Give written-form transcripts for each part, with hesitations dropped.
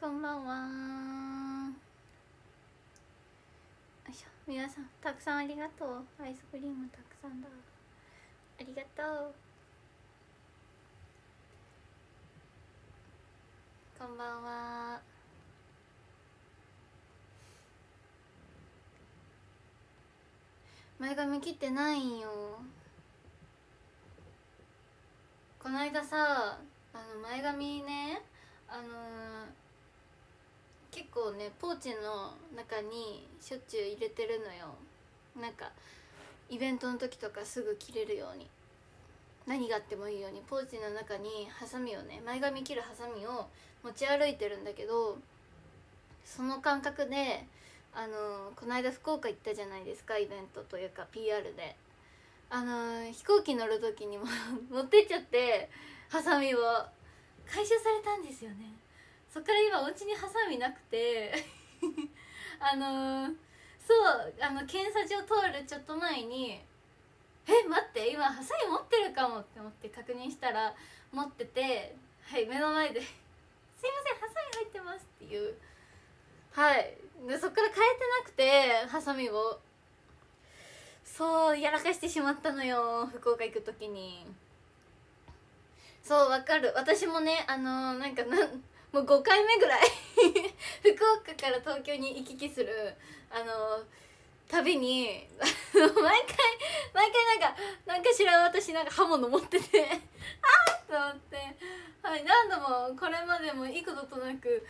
こんばんは。よいしょ。皆さんたくさんありがとう。アイスクリームたくさんだ。ありがとう。こんばんは。前髪切ってないんよ。この間さ、前髪ね、結構ねポーチの中にしょっちゅう入れてるのよ。なんかイベントの時とかすぐ切れるように、何があってもいいようにポーチの中にハサミをね、前髪切るハサミを持ち歩いてるんだけど、その感覚でこの間福岡行ったじゃないですか、イベントというか PR で。飛行機乗る時にも持ってっちゃって、ハサミを回収されたんですよね。そっから今お家にハサミなくてそう検査場通るちょっと前に「待って、今ハサミ持ってるかも」って思って確認したら持ってて、はい目の前で「すいませんハサミ入ってます」っていう、はいでそっから変えてなくてハサミを、そうやらかしてしまったのよ、福岡行く時に。そうわかる、私もねもう5回目ぐらい福岡から東京に行き来する旅に毎回なんかしら私刃物持っててあーっと思って、はい、何度もこれまでも幾度となく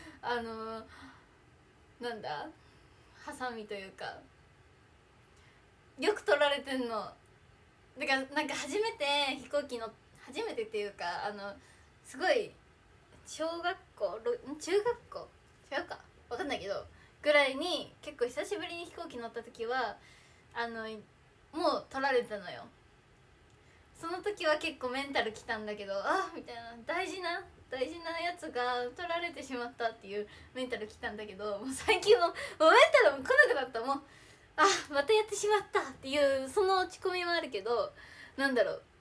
なんだハサミというかよく取られてんの。だから初めて飛行機の初めてっていうかすごい小学校中学校違うか分かんないけどぐらいに結構久しぶりに飛行機乗った時はもう取られたのよ。その時は結構メンタルきたんだけど、みたいな大事なやつが取られてしまったっていうメンタルきたんだけど、もう最近もうメンタルも来なくなった。もうまたやってしまったっていうその落ち込みもあるけど、なんだろう、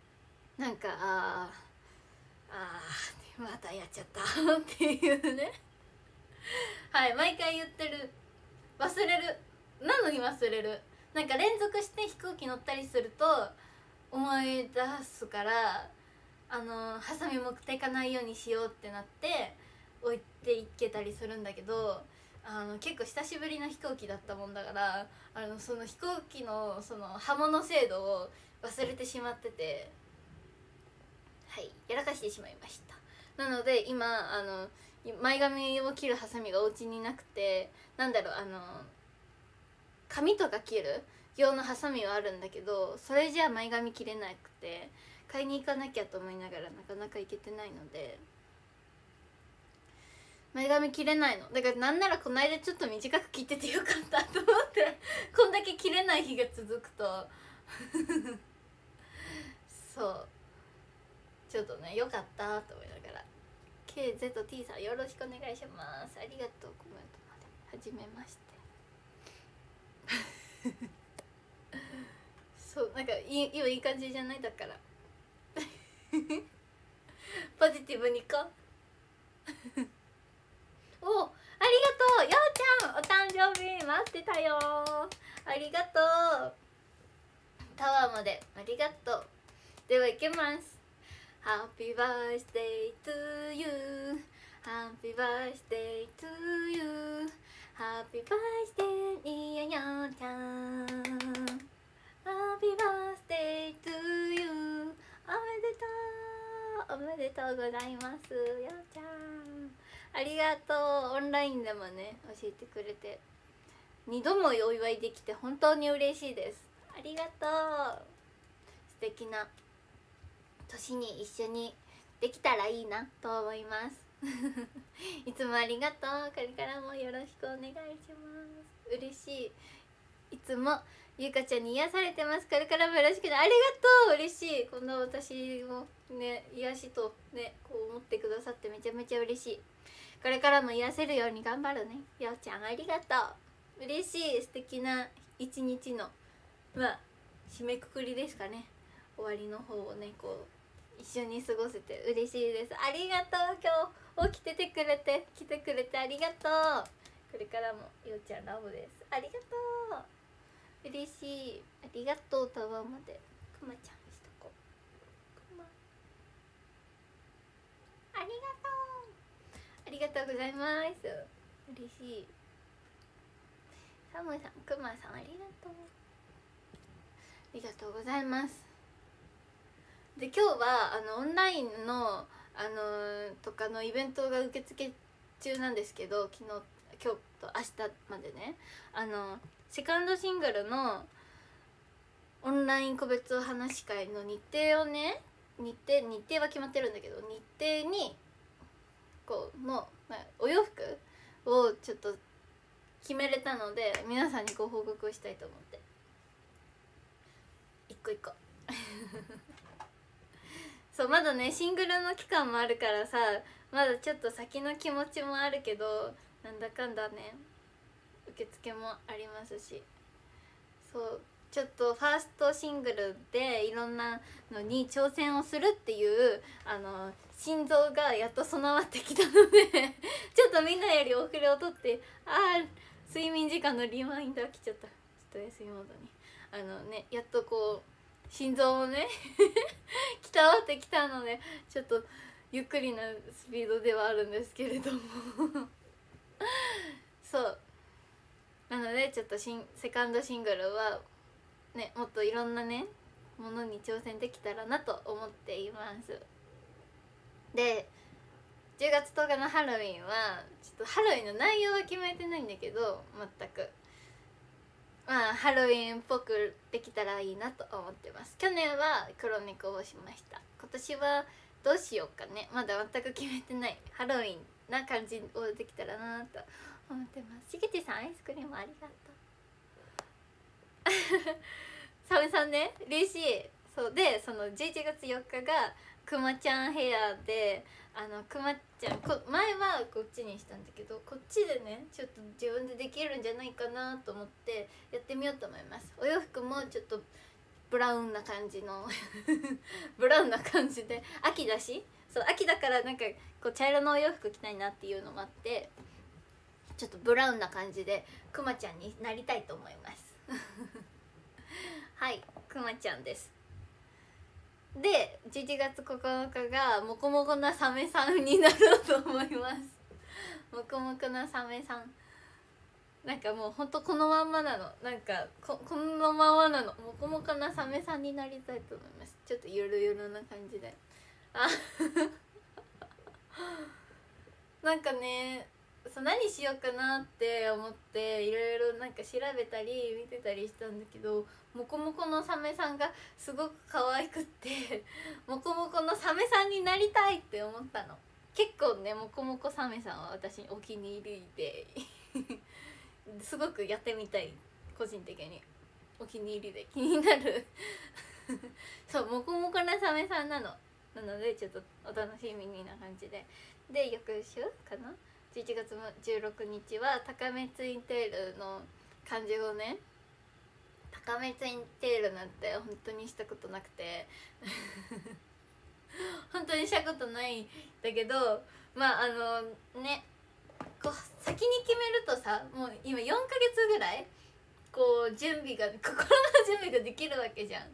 またやっちゃったっていうねはい毎回言ってる。忘れる、なのに忘れる。連続して飛行機乗ったりすると思い出すから、ハサミ持っていかないようにしようってなって置いていけたりするんだけど、結構久しぶりの飛行機だったもんだから、その飛行機のその刃物制度を忘れてしまってて、はいやらかしてしまいました。なので今前髪を切るハサミがお家になくて、髪とか切る用のハサミはあるんだけど、それじゃ前髪切れなくて買いに行かなきゃと思いながらなかなか行けてないので、前髪切れないの。だからなんならこの間ちょっと短く切っててよかったと思ってこんだけ切れない日が続くとそうちょっとねよかったと思いながら。 KZT さんよろしくお願いします。ありがとう。コメントまではじめましてそう今いい感じじゃない？だからポジティブにいこうお、ありがとうようちゃん、お誕生日待ってたよ。ありがとう。タワーまでありがとう。ではいきます。 Happy birthday to you Happy birthday to you Happy birthday いやようちゃん Happy birthday to you おめでとうございます。ようちゃんありがとう。オンラインでもね教えてくれて2度もお祝いできて本当に嬉しいです。ありがとう。素敵な年に一緒にできたらいいなと思いますいつもありがとう。これからもよろしくお願いします。嬉しい。いつもゆかちゃんに癒されてます。これからもよろしくね。ありがとう。嬉しい。この私をね癒しとねこう思ってくださってめちゃめちゃ嬉しい。これからも癒せるように頑張るね。ようちゃんありがとう。嬉しい。素敵な一日の締めくくりですかね。終わりの方をねこう一緒に過ごせて嬉しいです。ありがとう。今日起きててくれて来てくれてありがとう。これからもようちゃんラブです。ありがとう。嬉しい。ありがとう。タワーまでくまちゃんしとこう。くまありがとう。ありがとうございます。嬉しい。サムさん、くまさんありがとう。ありがとうございます。で今日はオンラインのとかのイベントが受付中なんですけど、今日と明日までね、セカンドシングルのオンライン個別お話し会の日程をね、日程は決まってるんだけど、日程にこうの、お洋服をちょっと決めれたので、皆さんにご報告をしたいと思って一個一個そう、まだねシングルの期間もあるからさ、まだちょっと先の気持ちもあるけど、なんだかんだね受付もありますし、そうちょっとファーストシングルでいろんなのに挑戦をするっていう心臓がやっと備わってきたのでちょっとみんなより遅れをとって、睡眠時間のリマインダー来ちゃった。ちょっと休みモードにやっとこう心臓もねきたわってきたので、ちょっとゆっくりなスピードではあるんですけれどもそうなので、ちょっとセカンドシングルはね、もっといろんなねものに挑戦できたらなと思っています。で10月10日のハロウィンはちょっとハロウィンの内容は決めてないんだけど、全くハロウィンっぽくできたらいいなと思ってます。去年は黒猫をしました。今年はどうしようかね、まだ全く決めてない。ハロウィンな感じをできたらなと思ってます。しげちさんアイスクリームありがとうサメさんね、嬉しい。そうで、その11月4日がくまちゃんヘアで、くまちゃん前はこっちにしたんだけど、こっちでねちょっと自分でできるんじゃないかなと思ってやってみようと思います。お洋服もちょっとブラウンな感じのブラウンな感じで、秋だし、そう秋だからなんかこう茶色のお洋服着たいなっていうのもあって、ちょっとブラウンな感じでくまちゃんになりたいと思いますはい、くまちゃんです。で11月9日がもこもこなサメさんになろうと思いますもこもこなサメさん、なんかもうほんとこのまんまなの。なんかこのままなの。もこもこなサメさんになりたいと思います。ちょっとゆるゆるな感じでなんかね、何しようかなって思っていろいろなんか調べたり見てたりしたんだけど、もこもこのサメさんがすごく可愛くってもこもこのサメさんになりたいって思ったの。結構ね、もこもこサメさんは私お気に入りですごくやってみたい。個人的にお気に入りで気になるそう、もこもこなサメさんなので、ちょっとお楽しみにな感じで。で翌週かな、11月16日は高めツインテールの漢字をね、高めツインテールなんて本当にしたことなくて本当にしたことないんだけど、ね、こう先に決めるとさ、もう今4ヶ月ぐらいこう心の準備ができるわけじゃん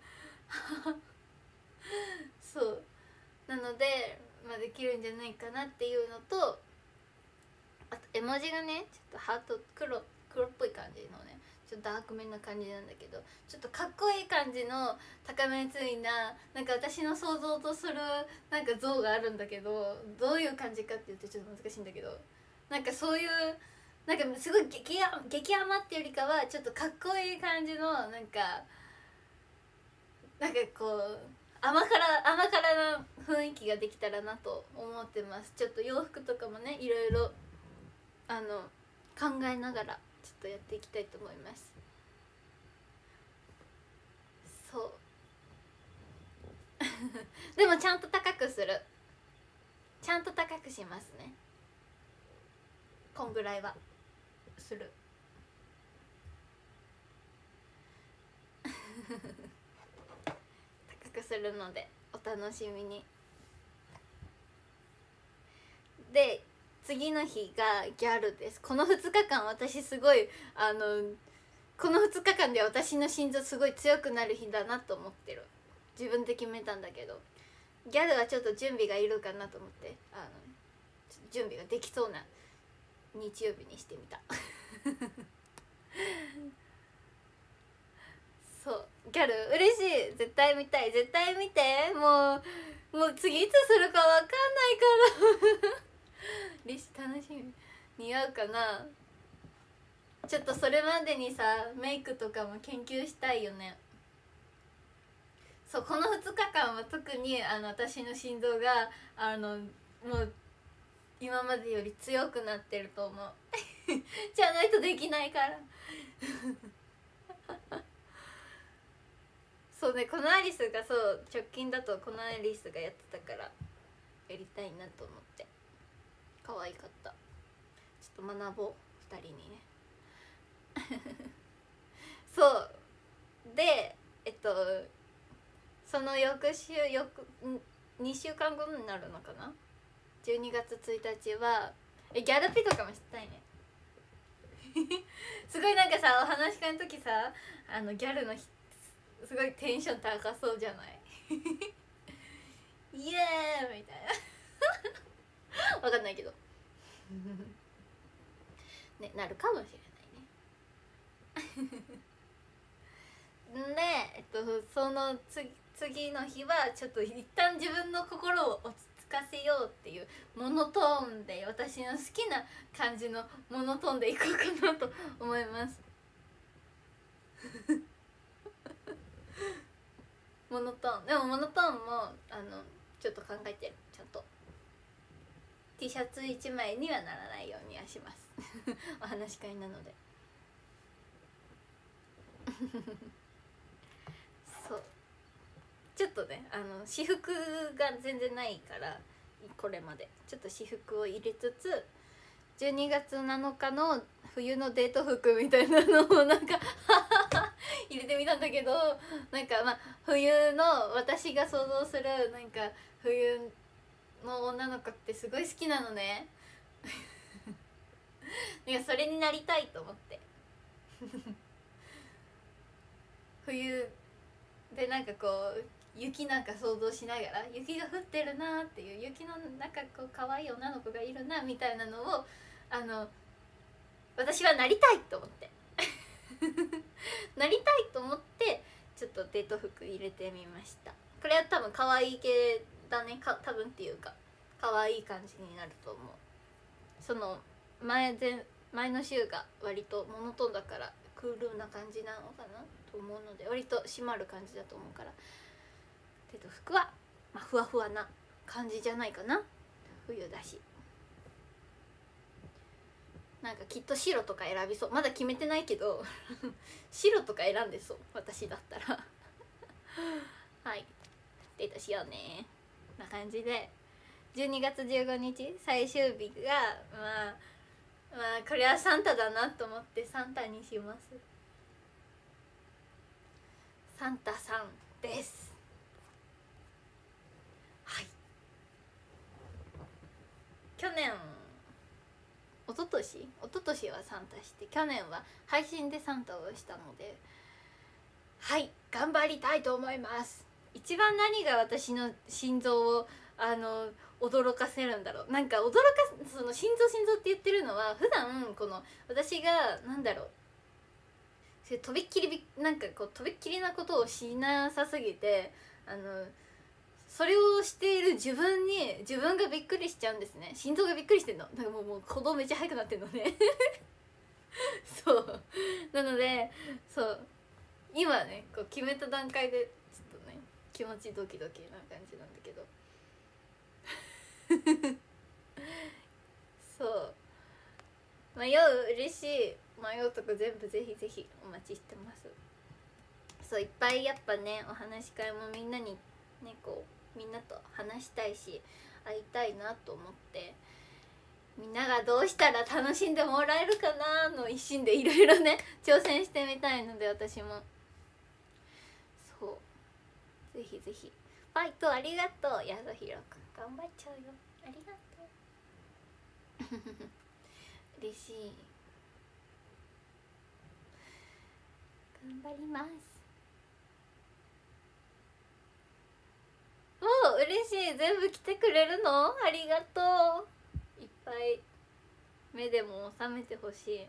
そうなので、できるんじゃないかなっていうのと、あと絵文字がねちょっとハート黒っぽい感じのね、ちょっとダークめな感じなんだけど、ちょっとかっこいい感じの高めついな、なんか私の想像とするなんか像があるんだけど、どういう感じかって言ってちょっと難しいんだけど、なんかそういうなんかすごい激甘っていうよりかはちょっとかっこいい感じのなんかこう甘辛な雰囲気ができたらなと思ってます。ちょっと洋服とかもねいろいろ考えながらちょっとやっていきたいと思います。そうでもちゃんと高くする、ちゃんと高くしますね。こんぐらいはする高くするのでお楽しみに。 次の日がギャルです。この2日間私すごいこの2日間で私の心臓すごい強くなる日だなと思ってる。自分で決めたんだけど、ギャルはちょっと準備がいるかなと思って、準備ができそうな日曜日にしてみたそう、ギャル嬉しい。絶対見たい。絶対見て。もう次いつするかわかんないから嬉しい。楽しみ。似合うかな。ちょっとそれまでにさ、メイクとかも研究したいよね。そう、この2日間は特に私の心臓がもう今までより強くなってると思うじゃないとできないからそうね、このアリスがそう直近だとこのアリスがやってたからやりたいなと思って。可愛かった。ちょっと学ぼう2人にねそうでその2週間後になるのかな、12月1日はギャルピとかもしたいねすごいなんかさ、お話し会の時さ、ギャルのすごいテンション高そうじゃないイエーイみたいなわかんないけどね、なるかもしれないねで、その次の日はちょっと一旦自分の心を落ち着かせようっていうモノトーンで、私の好きな感じのモノトーンでいこうかなと思いますモノトーンでもモノトーンもちょっと考えてる。ちゃんと T シャツ1枚にはならないようにはしますお話し会なのでそう、ちょっとね私服が全然ないから、これまでちょっと私服を入れつつ、12月7日の冬のデート服みたいなのをなんか入れてみたんだけど、なんかまあ冬の私が想像するなんか冬の女の子ってすごい好きなのねなんかそれになりたいと思って冬でなんかこう雪なんか想像しながら、雪が降ってるなっていう、雪の中こう可愛い女の子がいるなみたいなのを私はなりたいと思ってなりたいと思ってちょっとデート服入れてみました。これは多分可愛い系だね。多分っていうか可愛い感じになると思う。その前の週が割とモノトーンだからクールな感じなのかなと思うので、割と締まる感じだと思うから、デート服は、まあ、ふわふわな感じじゃないかな。冬だし、なんかきっと白とか選びそう。まだ決めてないけど白とか選んでそう、私だったらはい、デートしようねな感じで、12月15日最終日がまあこれはサンタだなと思ってサンタにします。サンタさんです。はい、去年一昨年はサンタして、去年は配信でサンタをしたので、はい頑張りたいと思います。一番何が私の心臓を驚かせるんだろう。なんかその心臓って言ってるのは、普段この私がなんだろう、とびっきりなんかこうとびっきりなことをしなさすぎて、それをしている自分がびっくりしちゃうんですね。心臓がびっくりしてんの。なんかもう鼓動めっちゃ速くなってんのねそうなので、そう今ねこう決めた段階でちょっとね気持ちドキドキな感じなんだけどそう迷う、嬉しい。迷うとこ全部ぜひぜひお待ちしてます。そう、いっぱいやっぱね、お話し会もみんなにねこうみんなと話したいし会いたいなと思って、みんながどうしたら楽しんでもらえるかなの一心でいろいろね挑戦してみたいので、私もそうぜひぜひ。ファイトありがとう、やそひろくん頑張っちゃうよ、ありがとう。 嬉しい。頑張ります。おお、嬉しい。全部来てくれるの？ありがとう。いっぱい目でも収めてほしい。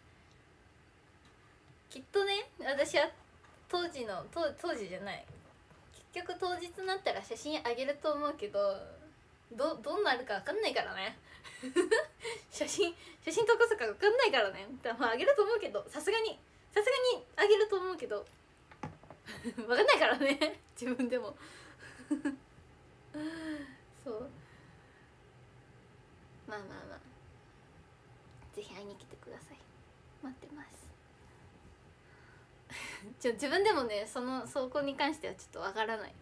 きっとね、私は当時じゃない、結局当日になったら写真あげると思うけど、どうなるか分かんないからね。写真とかすか分かんないからね。まああげると思うけど、さすがにあげると思うけど分かんないからね。自分でもそう、まあぜひ会いに来てください。待ってます。自分でもね、そこに関してはちょっとわからない。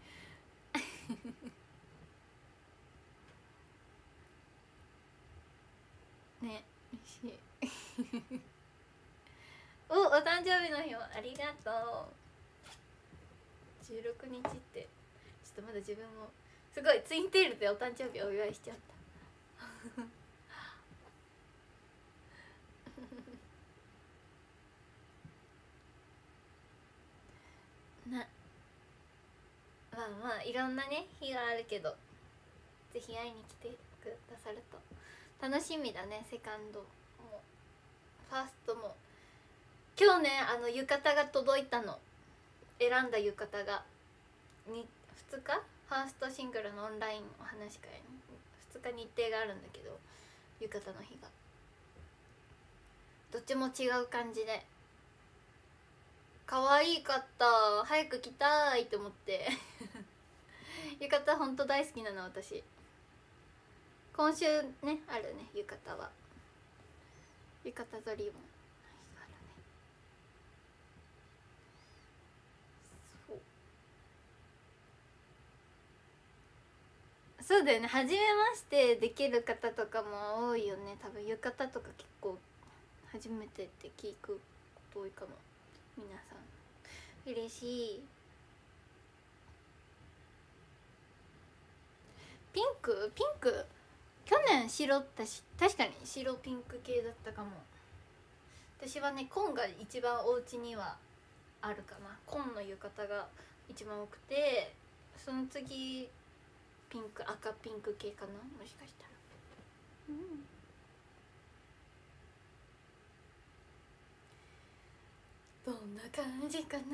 ね、嬉しい。お誕生日の日をありがとう。16日ってちょっとまだ自分もすごいツインテールでお誕生日お祝いしちゃった。まあいろんなね日があるけど、ぜひ会いに来てくださると楽しみだね。セカンドもファーストも今日ね、浴衣が届いたの。選んだ浴衣が2日ファーストシングルのオンラインお話し会に2日日程があるんだけど、浴衣の日がどっちも違う感じで可愛かった。早く着たいと思って浴衣ほんと大好きなの私。今週ねあるね、浴衣は浴衣とリボンあるね。そうだよね、初めましてできる方とかも多いよね。多分浴衣とか結構初めてって聞くこと多いかも。皆さん嬉しい。ピンク去年白ったし、確かに白ピンク系だったかも。私はね紺が一番お家にはあるかな。紺の浴衣が一番多くて、その次ピンク赤ピンク系かな、もしかしたら。どんな感じかな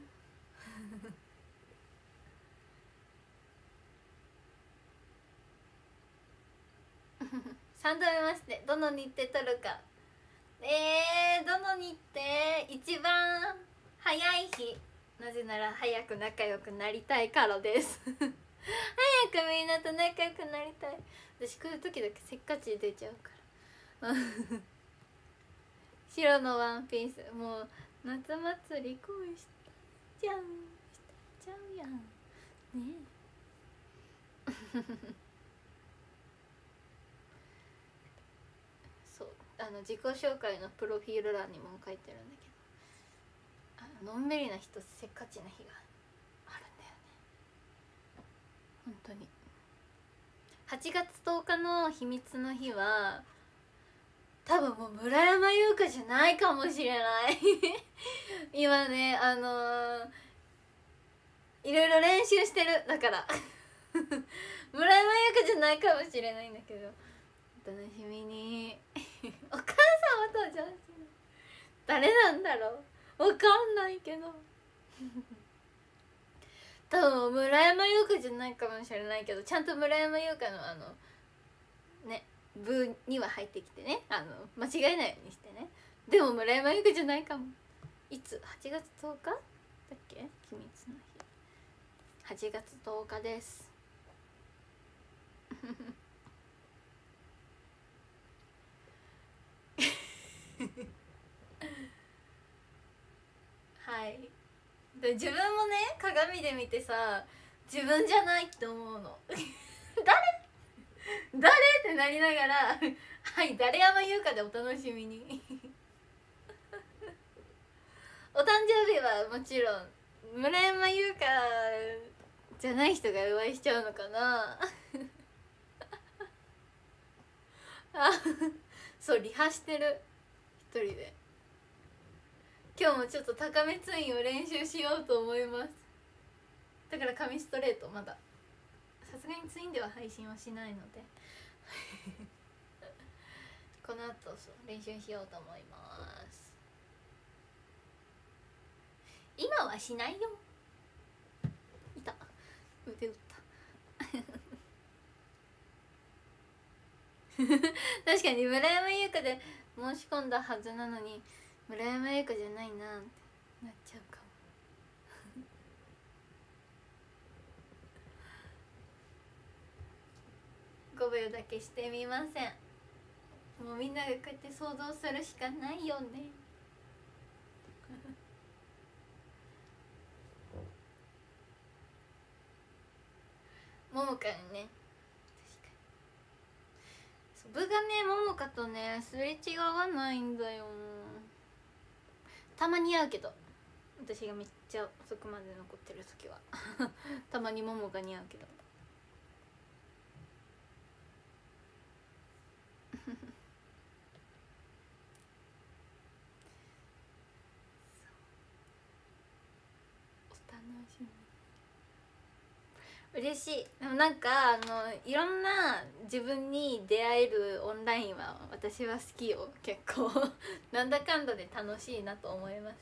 3度目まして、どの日程取るか。どの日程一番早い日。なぜなら早く仲良くなりたいからです早くみんなと仲良くなりたい。私来る時だけせっかち出ちゃうから白のワンピース、もう夏祭り恋しちゃうやんねそう、自己紹介のプロフィール欄にも書いてるんだけど、のんびりな人せっかちな日があるんだよね本当に。8月10日の秘密の日は多分もう村山優香じゃないかもしれない今ねいろいろ練習してる。だから村山優香じゃないかもしれないんだけど、お楽しみにお母さんは登場しない。誰なんだろう、わかんないけど多分村山優香じゃないかもしれないけど、ちゃんと村山優香のね部には入ってきてね、間違えないようにしてね。でも村山優香じゃないかも。いつ8月10日だっけ、秘密の日。8月10日ですはい。で自分もね鏡で見てさ、自分じゃないって思うの誰ってなりながらはい誰山優香でお楽しみにお誕生日はもちろん村山優香じゃない人がお祝いしちゃうのかなあそうリハしてる一人で。今日もちょっと高めツインを練習しようと思います。だから紙ストレートまださすがにツインでは配信はしないのでこの後そう練習しようと思います。今はしないよ。いた腕打った確かに村山優香で申し込んだはずなのに村山優香じゃないなってなっちゃうかも5秒だけしてみません。もうみんながこうやって想像するしかないよねももかにね、部がねももかとねすれ違わないんだよ。たまに会うけど私がめっちゃ遅くまで残ってる時はたまにももかに会うけどお楽しみ。嬉しい。でもなんかいろんな自分に出会えるオンラインは私は好きよ結構なんだかんだで楽しいなと思います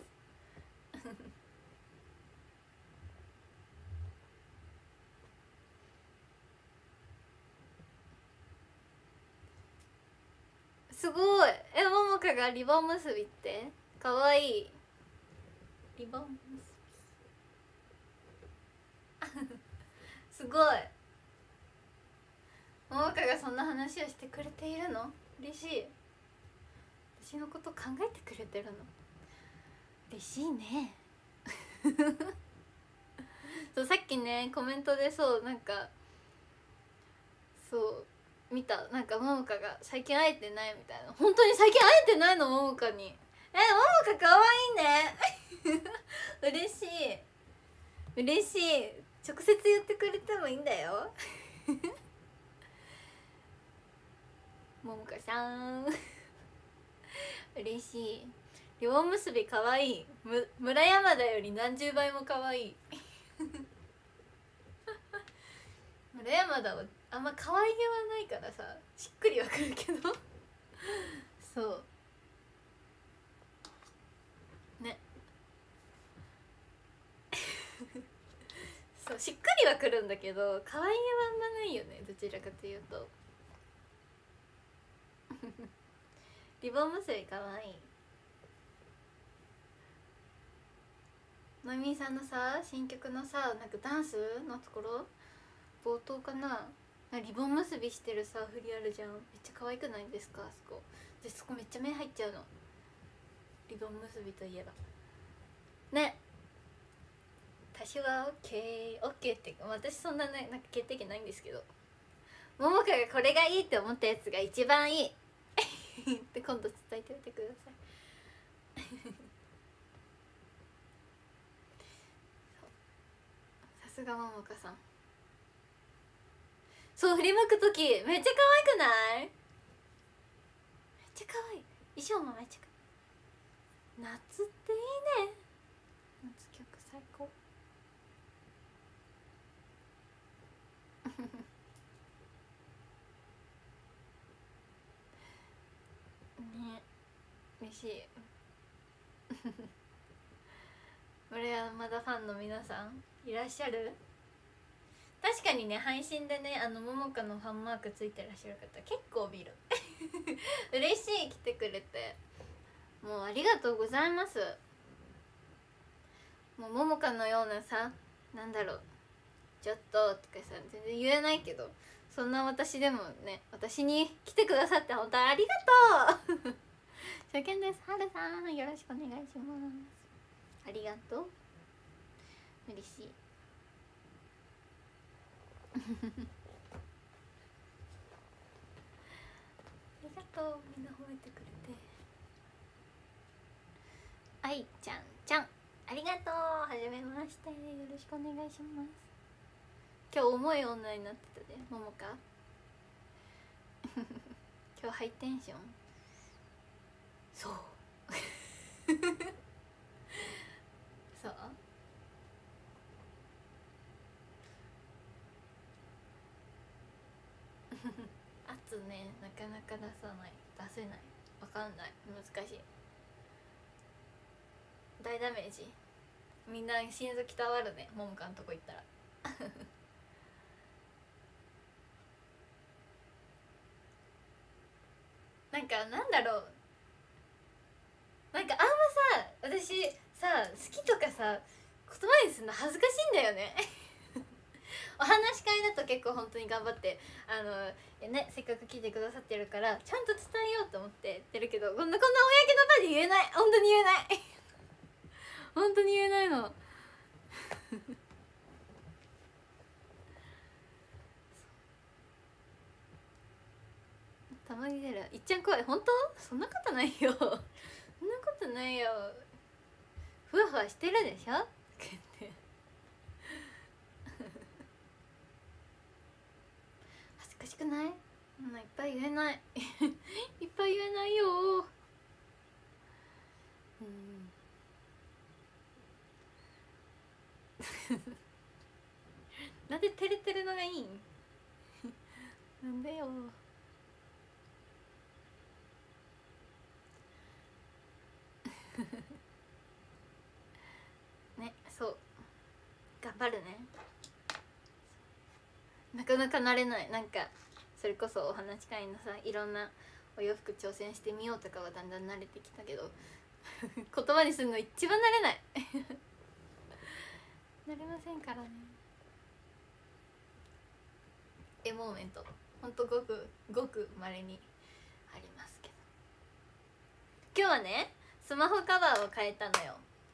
すごい。ももかがリボン結びってかわいい。リボン結びすごい。ももかがそんな話をしてくれているの嬉しい。私のこと考えてくれてるの嬉しいねそうさっきねコメントでそうなんかそう見た。なんかももかが最近会えてないみたいな。本当に最近会えてないのももかに。ももかかわいいね嬉しい嬉しい。直接言ってくれてもいいんだよももかさん嬉しい。リボン結びかわいい。村山田より何十倍もかわいい村山田はあんま可愛げはないからさしっくりはくるけどそうねそうしっくりはくるんだけど可愛げはあんまないよねどちらかというとリボン結びかわいい。のみさんのさ新曲のさなんかダンスのところ冒頭かなリボン結びしてるさ振りあるじゃん。めっちゃ可愛くないですかあそこ。でそこめっちゃ目入っちゃうの。リボン結びといえばね。私は OK って私そんなねなんか決定権ないんですけどももかがこれがいいって思ったやつが一番いいって今度伝えておいてくださいさすがももかさん。そう振り向く時めっちゃ可愛くない？めっちゃ可愛い。衣装もめっちゃ可愛い。夏っていいね。夏曲最高ね嬉しい村山田ファンの皆さんいらっしゃる？確かにね配信でねももかのファンマークついてらっしゃる方結構見る嬉しい来てくれてもうありがとうございます。もうももかのようなさなんだろうちょっととかさ全然言えないけどそんな私でもね私に来てくださって本当にありがとう初見です。はるさんよろしくお願いします。ありがとう嬉しいありがとうみんな褒めてくれて。愛ちゃんちゃんありがとうはじめましてよろしくお願いします。今日重い女になってたでももか今今日ハイテンション。そうそう圧ね、なかなか出さない、出せない、わかんない、難しい。大ダメージ。みんな心臓きたわるね、ももかんとこ行ったらなんかなんだろう、なんかあんまさ、私さ、好きとかさ言葉にするの恥ずかしいんだよねお話し会だと結構本当に頑張ってね、せっかく聞いてくださってるからちゃんと伝えようと思ってやってるけど、こんな公の場で言えない、本当に言えない本当に言えないのたまに出る。いっちゃん怖い。本当？そんなことないよそんなことないよ。ふわふわしてるでしょ恥ずかしくない？そんないっぱい言えないいっぱい言えないよ。なんで照れてるのがいいんなんでよね、そう頑張るね。なかなか慣れない。なんかそれこそお話し会のさ、いろんなお洋服挑戦してみようとかはだんだん慣れてきたけど言葉にするの一番慣れない慣れませんからね。モーメントほんとごくごくまれにありますけど、今日はねスマホカバーを変えたのよ。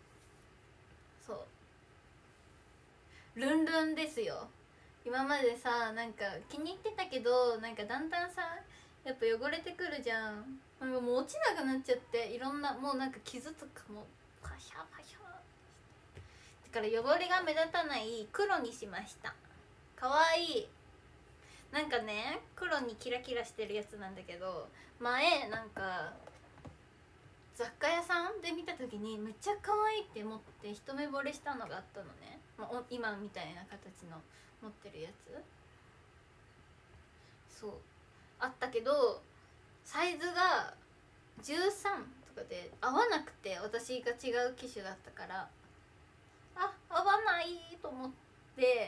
そうルンルンですよ。今までさ、なんか気に入ってたけど、なんかだんだんさやっぱ汚れてくるじゃん。なんかもう落ちなくなっちゃって、いろんなもうなんか傷とかもパシャパシャだから汚れが目立たない黒にしました。かわいい。なんかね、黒にキラキラしてるやつなんだけど、前なんか雑貨屋さんで見た時にめっちゃ可愛いって思って一目惚れしたのがあったのね、今みたいな形の持ってるやつ、そうあったけどサイズが13とかで合わなくて、私が違う機種だったから合わないと思って、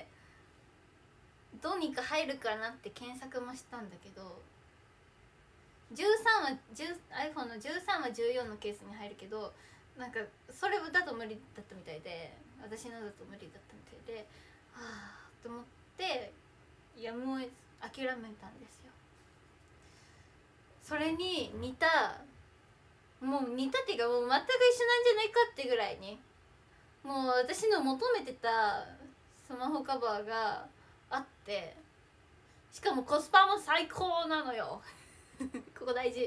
どうにか入るかなって検索もしたんだけど、13はiPhone の13は14のケースに入るけど、なんかそれだと無理だったみたいで、私のだと無理だったみたいで、はあと思ってやむを得ず諦めたんですよ。それに似た、もう似たっていうかもう全く一緒なんじゃないかってぐらいに、もう私の求めてたスマホカバーがあって、しかもコスパも最高なのよここ大事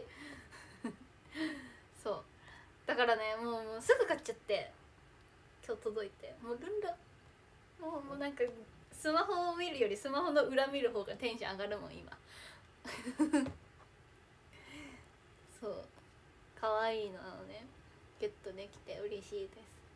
そうだからね、もうすぐ買っちゃって、今日届いてもうルンルン、もうなんかスマホを見るよりスマホの裏見る方がテンション上がるもん今そう可愛いのをねゲットできて嬉しいです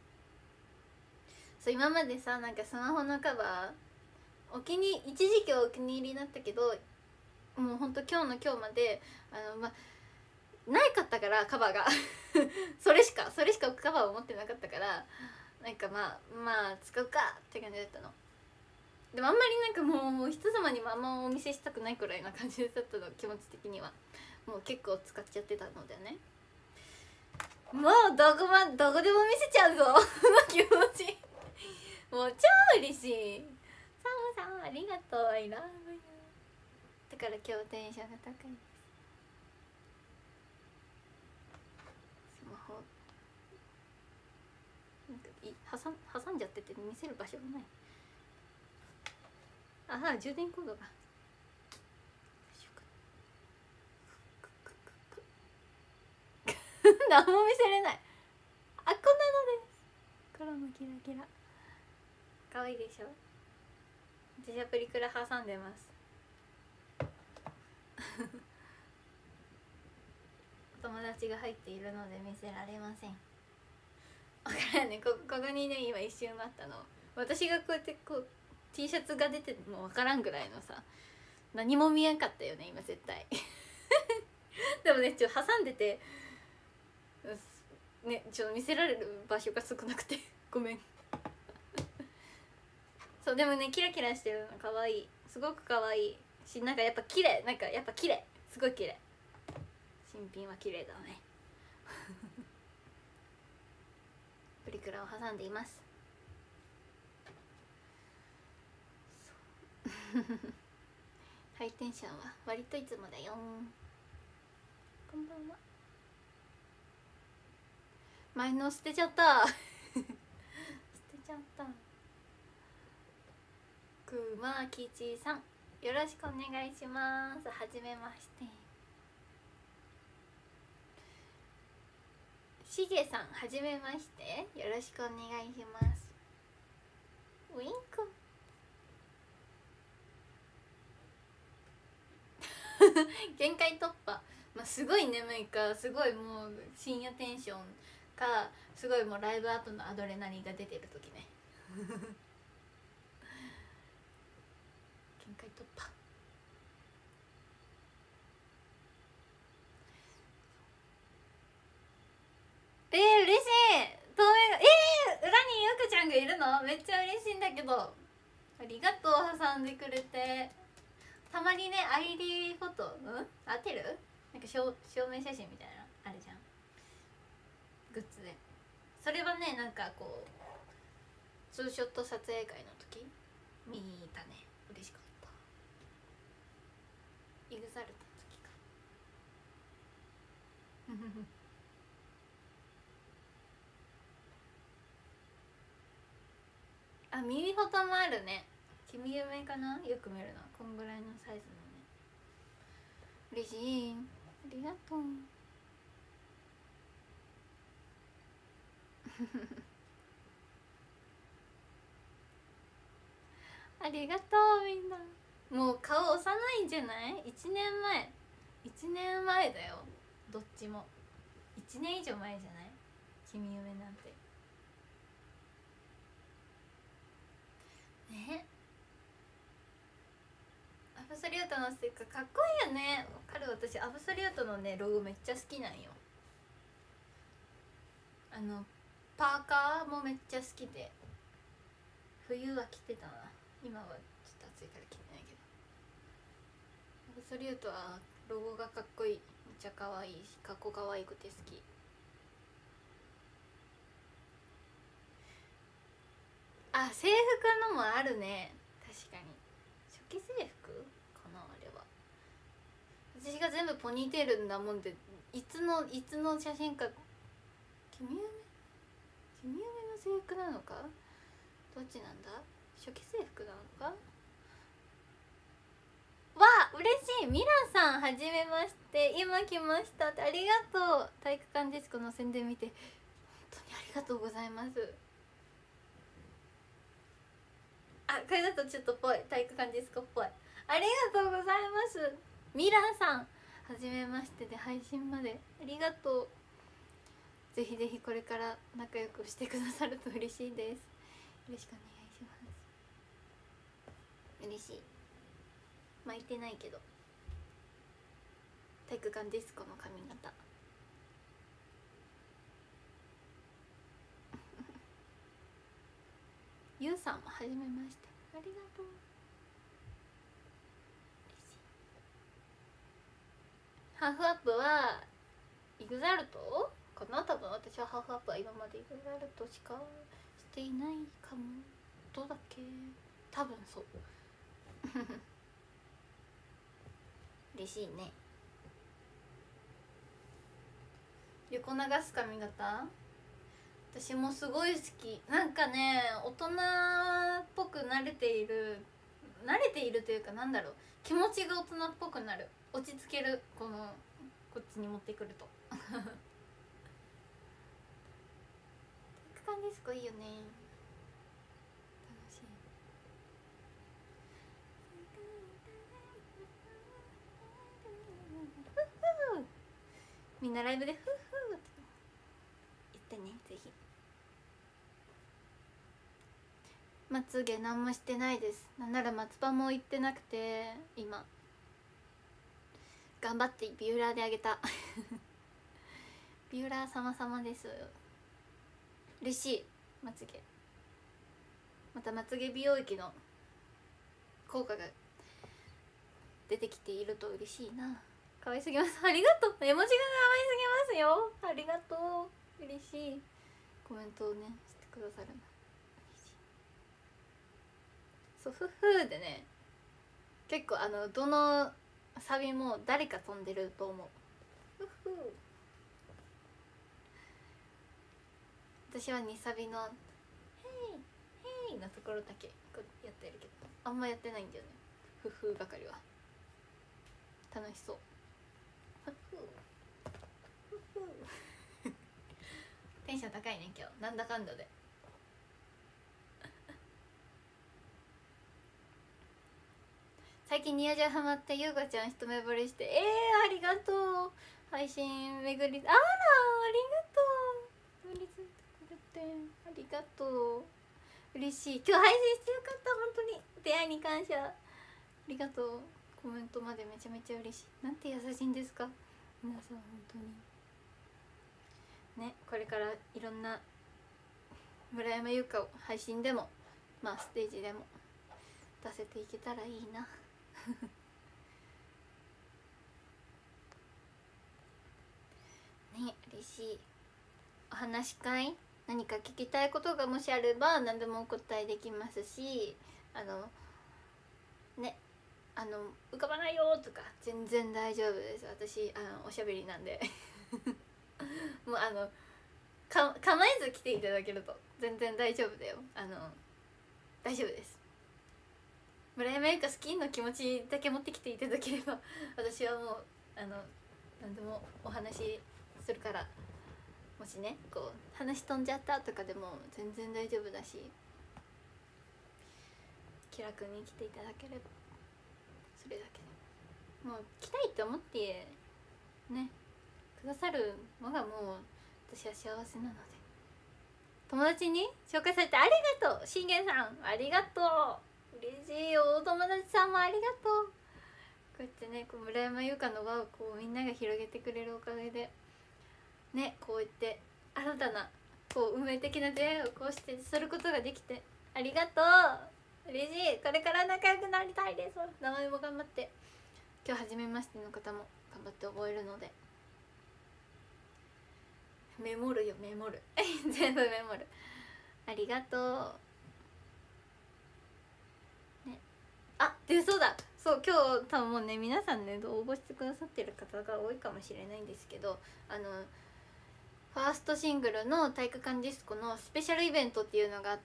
。そう今までさ、なんかスマホのカバー一時期はお気に入りだったけど、もうほんと今日の今日までないかったからカバーがそれしかカバーを持ってなかったから、なんかまあ使うかって感じだったの。でもあんまりなんかもう人様にもあんまお見せしたくないくらいな感じだったの、気持ち的には。もう結構使っちゃってたのでね、もうどこでも見せちゃうぞ気持ちもう超嬉しい。サムさんありがとう、I love you。 だから今日テンションが高いです。スマホなんか挟んじゃってて見せる場所がない。充電コードが何も見せれない。こんなのです。黒のキラキラ可愛いでしょ。私はプリクラ挟んでます達が入っているので見せられません。分からんね、ここにね今一瞬あったの。私がこうやってこう T シャツが出てるの分からんぐらいのさ、何も見えんかったよね今絶対でもねちょっと挟んでてね、ちょっと見せられる場所が少なくてごめんそうでもねキラキラしてるの可愛い、すごく可愛いし、なんかやっぱ綺麗、なんかやっぱ綺麗、すごい綺麗、新品は綺麗だねプリクラを挟んでいますハイテンションは割といつもだよ。こんばんは。前の捨てちゃった捨てちゃった。くまきちさんよろしくお願いします。はじめまして。しげさんはじめまして、よろしくお願いします。ウインク限界突破、まあ、すごい眠いか、すごいもう深夜テンションか、すごいもうライブ後のアドレナリンが出てる時ね限界突破。嬉しい。透明が裏にゆくちゃんがいるのめっちゃ嬉しいんだけど、ありがとう挟んでくれて。たまにね ID フォト当てるなんか証明写真みたいなあるじゃん、グッズで。それはねなんかこうツーショット撮影会の時見たね。嬉しかった。イグザルトの時かあ、耳フォトもあるね。君夢かな、よく見るのこんぐらいのサイズのね。嬉しい、ありがとうありがとうみんな。もう顔幼いんじゃない？ 1 年前1年前だよ、どっちも1年以上前じゃない？君夢なんてね。アブソリュートのステッカーかっこいいよね。わかる。私アブソリュートのねロゴめっちゃ好きなんよ。パーカーもめっちゃ好きで、冬は着てたな。今はちょっと暑いから着てないけど、アブソリュートはロゴがかっこいい。めっちゃ可愛いし、かっこ可愛くて好き。あ、制服のもあるね。確かに初期制服かな、あれは。私が全部ポニーテールなもんで、いつの写真か。君夢の制服なのか、どっちなんだ。初期制服なのか。わあ、嬉しい。ミラさんはじめまして、今来ましたって。ありがとう。体育館ディスコの宣伝見て本当にありがとうございます。あ、これだとちょっとぽい、体育館ディスコっぽい。ありがとうございます。ミラさんはじめましてで配信までありがとう。ぜひぜひこれから仲良くしてくださると嬉しいです。よろしくお願いします。嬉しい。巻いてないけど体育館ディスコの髪型ゆうさんもはじめまして、ありがとう。ハーフアップはイグザルトかな。多分私はハーフアップは今までイグザルトしかしていないかも。どうだっけ、多分そう嬉しいね。横流す髪型私もすごい好き。なんかね大人っぽく慣れているというか、なんだろう、気持ちが大人っぽくなる、落ち着ける。こっちに持ってくると体育館ディスコいいよね、楽しい。 みんなライブでフーフーって言ってね、ぜひ。まつげ何もしてないです。なんなら松葉も行ってなくて、今頑張ってビューラーであげたビューラー様々です。嬉しい。まつげまたまつげ美容液の効果が出てきていると嬉しいな。可愛すぎます。ありがとう。絵文字が可愛すぎますよ。ありがとう。嬉しい。コメントをねしてくださるの嬉しい。そうフフでね、結構どのサビも誰か飛んでると思う。フフ私は2サビの「ヘイヘイ」のところだけこうやってるけど、あんまやってないんだよね、フフ係は。楽しそう。フフフフテンション高いね今日、なんだかんだで。最近ニヤジャハマってゆうかちゃん一目惚れして、ありがとう。配信巡り、あらありがとう。巡りついてくれてありがとう。嬉しい。今日配信してよかった。本当に出会いに感謝。ありがとう。コメントまでめちゃめちゃ嬉しい。なんて優しいんですか皆さん、本当にね。これからいろんな村山優香を配信でもまあステージでも出せていけたらいいなね、嬉しい。お話し会何か聞きたいことがもしあれば何でもお答えできますし、ね、浮かばないよとか全然大丈夫です。私おしゃべりなんでもう構えず来ていただけると全然大丈夫だよ。大丈夫です。村山由佳好きの気持ちだけ持ってきていただければ私はもう何でもお話しするから、もしねこう話飛んじゃったとかでも全然大丈夫だし、気楽に来ていただければそれだけでもう来たいって思ってねくださるのがもう私は幸せなので。友達に紹介されてありがとう。信玄さんありがとう。嬉しいよ。お友達さんもありがとう。こうやってねこう村山由佳の輪をこうみんなが広げてくれるおかげでね、こうやって新たなこう運命的な出会いをこうしてすることができてありがとう。嬉しい。これから仲良くなりたいです。名前も頑張って、今日初めましての方も頑張って覚えるのでメモるよ、メモる全部メモる。ありがとうね。あ、でそうだ、そう今日多分もうね皆さんね応募してくださってる方が多いかもしれないんですけど、ファーストシングルの体育館ディスコのスペシャルイベントっていうのがあって、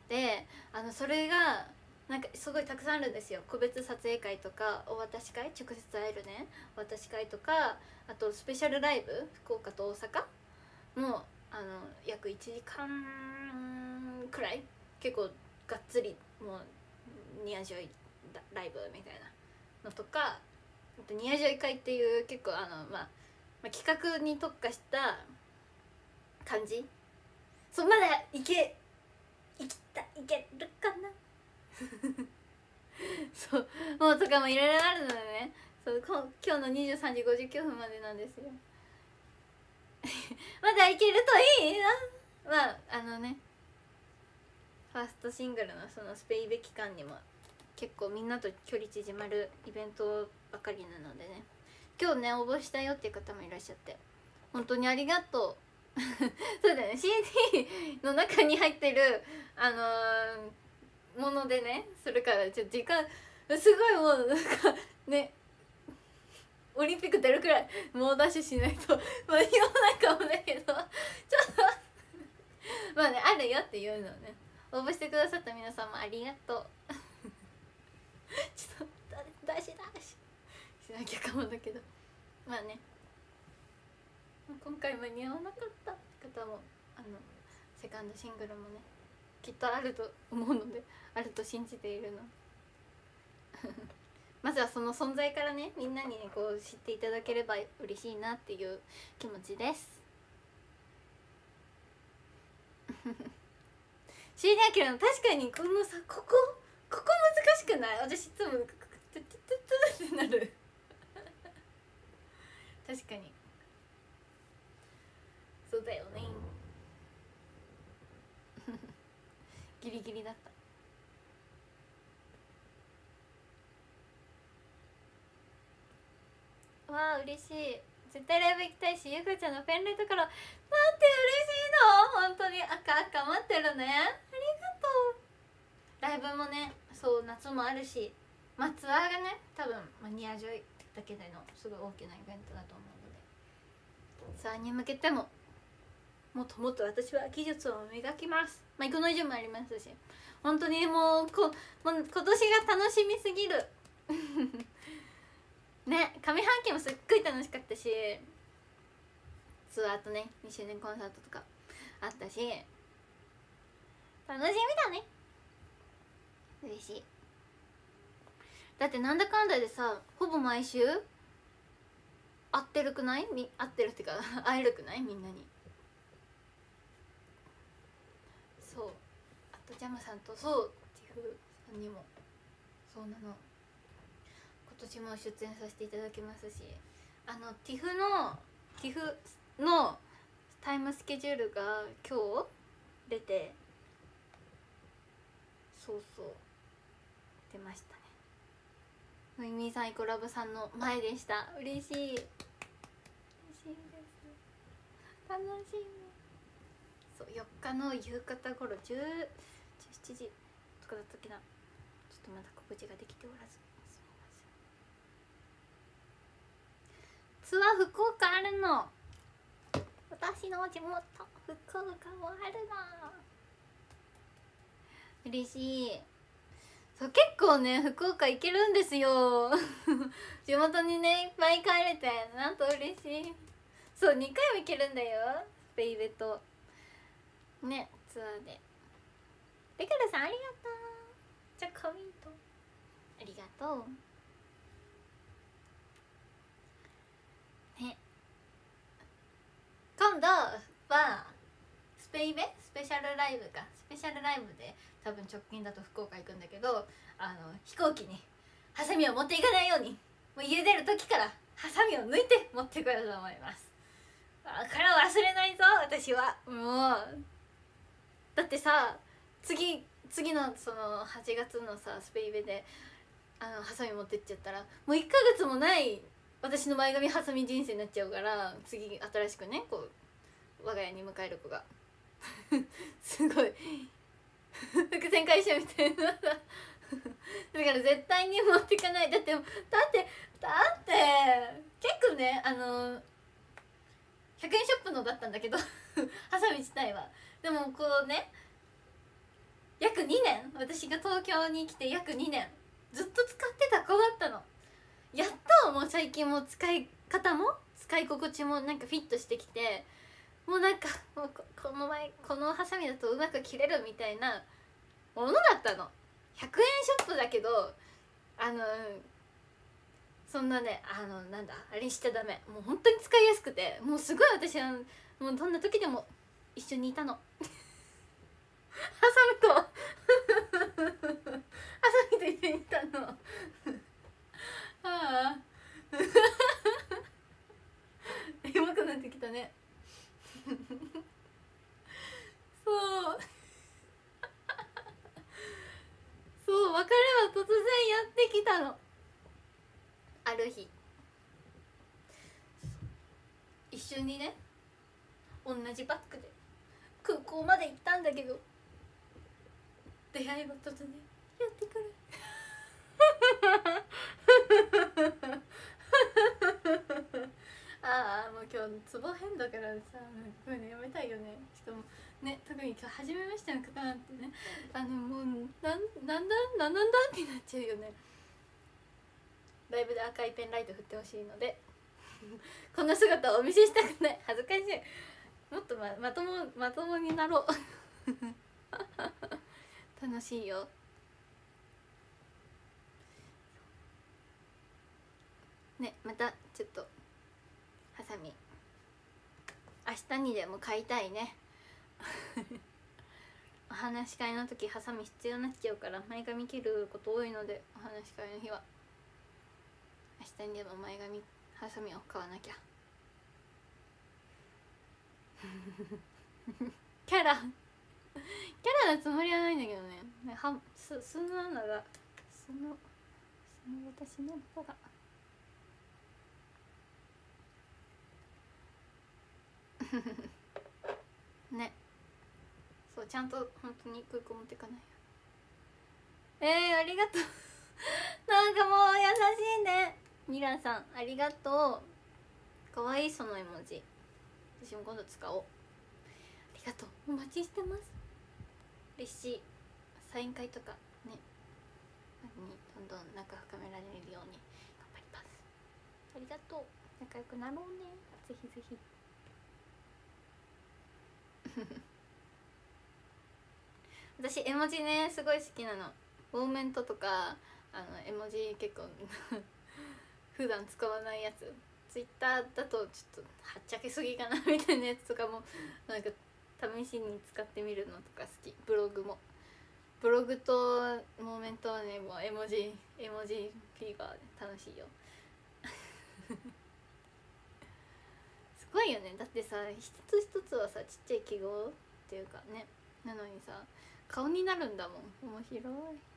それがなんかすごいたくさんあるんですよ。個別撮影会とかお渡し会、直接会えるねお渡し会とか、あとスペシャルライブ福岡と大阪も約1時間くらい結構がっつりもうニヤジョイライブみたいなのとか、あとニヤジョイ会っていう結構企画に特化した感じ。そうまだいけるかなそうもうとかもいろいろあるのでね、そう今日の23時59分までなんですよまだいけるといいな。まあねファーストシングルのそのスペイベ期間にも結構みんなと距離縮まるイベントばかりなのでね、今日ね応募したよっていう方もいらっしゃって本当にありがとうそうだね CD の中に入ってるものでねするからちょっと時間すごいもうなんかねオリンピック出るくらい猛ダッシュしないと間に合わないかもだけどちょっとまあねあるよっていうのをね応募してくださった皆さんもありがとうちょっとダッシュしなきゃかもだけど、まあね今回間に合わなかった方もセカンドシングルもねきっとあると思うので、あると信じているのまずはその存在からね、みんなにねこう知っていただければ嬉しいなっていう気持ちです。シーニャキラの確かにこのさ、ここ難しくない？私いつもトゥトゥトゥトゥってなる確かにそうだよねギリギリだった。わあ嬉しい。絶対ライブ行きたいし、ゆかちゃんのペンライトからなんて嬉しいの。本当に赤待ってるね。ありがとう。ライブもね、そう夏もあるし、ツアーがね多分ニアジョイだけでのすごい大きなイベントだと思うので、ツアーに向けてももっともっと私は技術を磨きます。行くの以上もありますし、本当にもう今年が楽しみすぎるね、上半期もすっごい楽しかったし、ツアーとね2周年コンサートとかあったし、楽しみだね。嬉しい。だってなんだかんだでさ、ほぼ毎週会ってるくない？会ってるってか会えるくない？みんなに。そう、あとジャムさんとそうティフさんにもそうなの、今年も出演させていただきますし、ティフのタイムスケジュールが今日出て、そう出ましたね。むいみーさんイコラブさんの前でした。嬉しいです。楽しみ。そう、4日の夕方頃17時とかだったっけな。ちょっとまだ告知ができておらず、すみません。ツアー福岡あるの。私の地元福岡もあるな。嬉しい。そう、結構ね福岡行けるんですよ地元にねいっぱい帰れてなんと嬉しい。そう、2回も行けるんだよ、スペイベとね、ツアーで。レカルさんありがとう。じゃあコメントありがとうね。今度はスペイベスペシャルライブで多分直近だと福岡行くんだけど、飛行機にハサミを持っていかないように、もう家出る時からハサミを抜いて持ってこようと思います。だから忘れないぞ私は。もうだってさ、次のその8月のさスペイベでハサミ持ってっちゃったらもう1ヶ月もない私の前髪ハサミ人生になっちゃうから、次新しくねこう我が家に迎える子がすごい伏線回収みたいなだから絶対に持ってかない。だって結構ね100円ショップのだったんだけどハサミ自体は。でもこうね、約2年、私が東京に来て約2年ずっと使ってた子だったの。やっともう最近も使い方も使い心地もなんかフィットしてきて、もうなんかもうこのハサミだとうまく切れるみたいなものだったの。100円ショップだけどそんなねなんだあれにしちゃダメ。もう本当に使いやすくて、もうすごい私はもうどんな時でも一緒にいたのハサミと一緒にいたのああうまくなってきたねそうそう、別れは突然やってきたの。ある日一緒にね同じバッグで空港まで行ったんだけど、出会いは突然やってくるああ、もう今日ツボ変だからさ、これねやめたいよね。しかもね、特に今日初めましての方なんてね、もうなんだってなっちゃうよね。ライブで赤いペンライト振ってほしいのでこんな姿をお見せしたくない、恥ずかしい。もっとまともになろう楽しいよ。 ね、またちょっとハサミ明日にでも買いたいねお話し会の時ハサミ必要になっちゃうから前髪切ること多いので、お話し会の日は明日にでも前髪ハサミを買わなきゃキャラのつもりはないんだけどね、素のアナが素の私の子がね、そうちゃんと本当に空港持ってかないよ。ありがとうなんかもう優しいね。ミラさんありがとう。かわいいその絵文字、私も今度使おう。ありがとう、お待ちしてます。嬉しい。サイン会とかねにどんどん仲深められるように頑張ります。ありがとう。仲良くなろうね、ぜひぜひ私絵文字ねすごい好きなの。モーメントとか絵文字結構普段使わないやつ、ツイッターだとちょっとはっちゃけすぎかなみたいなやつとかもなんか試しに使ってみるのとか好き。ブログとモーメントはね、もう絵文字フィーバーで楽しいよすごいよね。だってさ一つ一つはさちっちゃい記号っていうかね、なのにさ顔になるんだもん。面白い。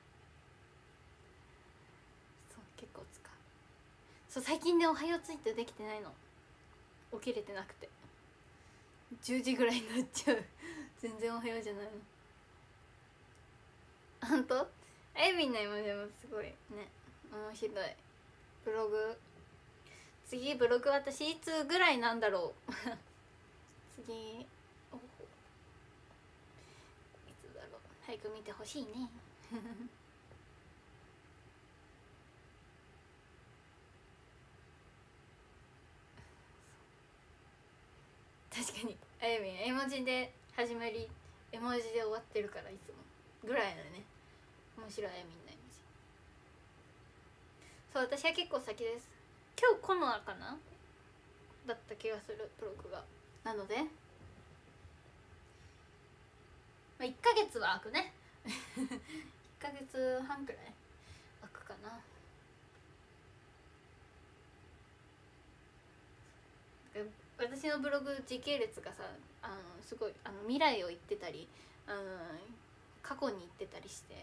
そう結構使う。そう最近ねおはようツイートできてないの。起きれてなくて10時ぐらいになっちゃう全然おはようじゃないの。ほんとあゆみんの絵文字もすごいね面白い。ブログ次ブログ私いつぐらいなんだろう次いつだろう。早く見てほしいね確かにあゆみん絵文字で始まり絵文字で終わってるからいつもぐらいのね面白いあゆみんの絵文字。そう私は結構先です。今日コノアかなだった気がするブログが。なのでまあ1ヶ月は空くね1ヶ月半くらい空くかな。私のブログ時系列がさすごい未来を言ってたり過去に行ってたりして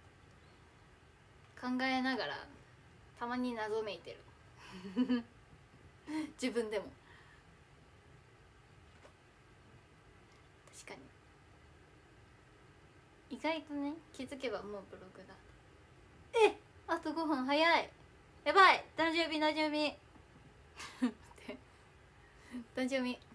考えながらたまに謎めいてる自分でも。確かに意外とね気づけばもうブログだ。あと5分早い。やばい誕生日誕生日誕生日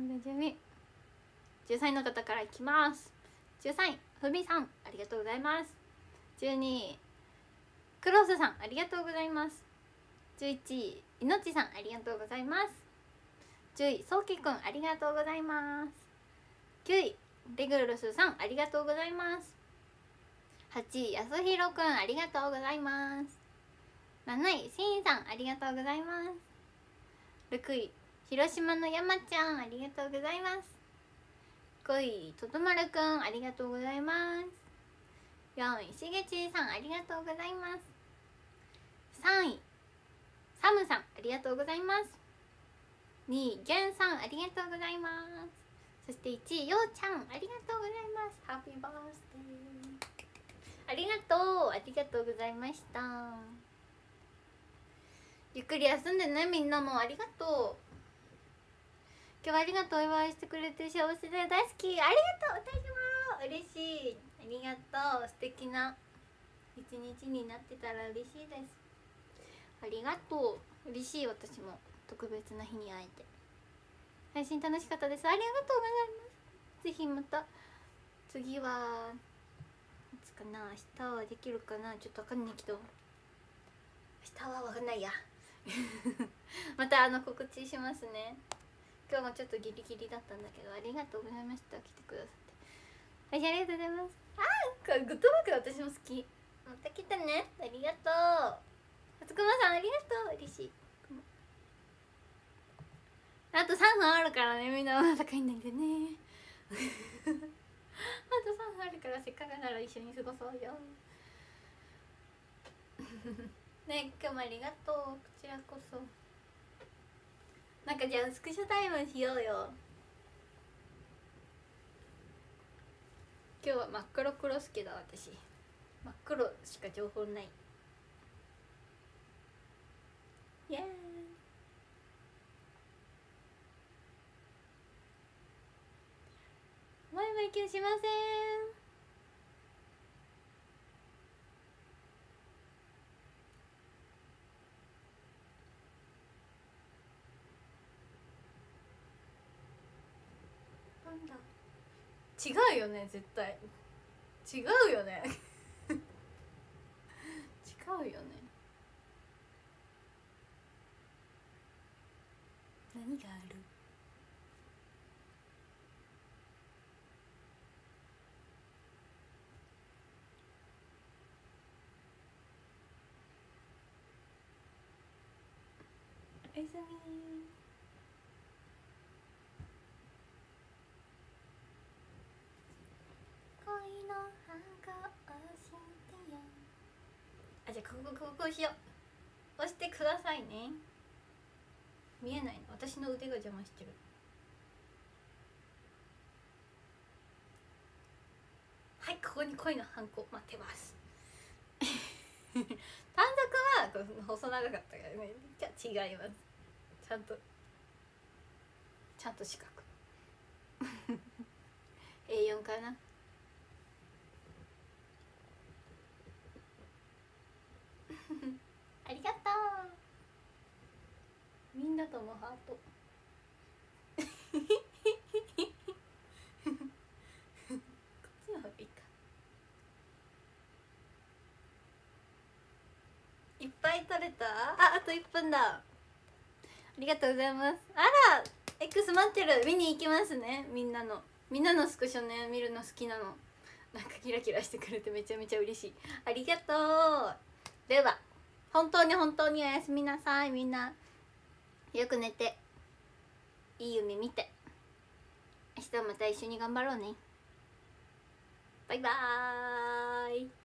13位の方からいきます。13位ふみさんありがとうございます。12位クロスさんありがとうございます。11位いのちさんありがとうございます。10位そうきくんありがとうございます。9位レグルスさんありがとうございます。8位やすひろくんありがとうございます。7位しんさんありがとうございます。6位広島の山ちゃんありがとうございます。5位ととまるくんありがとうございます。4位しげちさんありがとうございます。3位サムさんありがとうございます。2位ゲンさんありがとうございます。そして1位ようちゃんありがとうございます。ハッピーバースデー。ありがとうございました。ゆっくり休んでね。みんなもありがとう。今日はありがとう。お祝いしてくれて幸せで大好き。ありがとう。私も嬉しい。ありがとう。素敵な一日になってたら嬉しいです。ありがとう。嬉しい。私も特別な日に会えて配信楽しかったです。ありがとうございます。ぜひまた次はいつかな。明日はできるかな。ちょっとわかんないけど明日はわかんないやまた告知しますね。今日もちょっとギリギリだったんだけどありがとうございました。来てくださってはい、ありがとうございます。これグッドバック私も好き。また来たね。ありがとう。初熊さんありがとう。嬉しい。熊と3分あるからね、みんなお高いんだけどねあと3分あるから、せっかくなら一緒に過ごそうよね、今日もありがとう。こちらこそ。なんかじゃあスクショタイムしようよ。今日は真っ黒クロスケだ。私真っ黒しか情報ない。イエーイ。バイバイキューしません。なんだ、違うよね、絶対違うよね違うよね。何がある？おやすみ。恋の葉が押してよ。あ、じゃあこうしよう。押してくださいね。見えないの、私の腕が邪魔してる。はい、ここに恋のハンコ待ってます短冊は細長かったからね。じゃあ違います。ちゃんと四角A4 かなありがとう。みんなともハートこっちの方がいいか。いっぱい取れた。あと1分だ。ありがとうございます。あら X 待ってる。見に行きますね。みんなのスクショね、見るの好きなの。なんかキラキラしてくれてめちゃめちゃ嬉しい。ありがとう。では本当におやすみなさい。みんなよく寝ていい夢見て、明日また一緒に頑張ろうね。バイバーイ。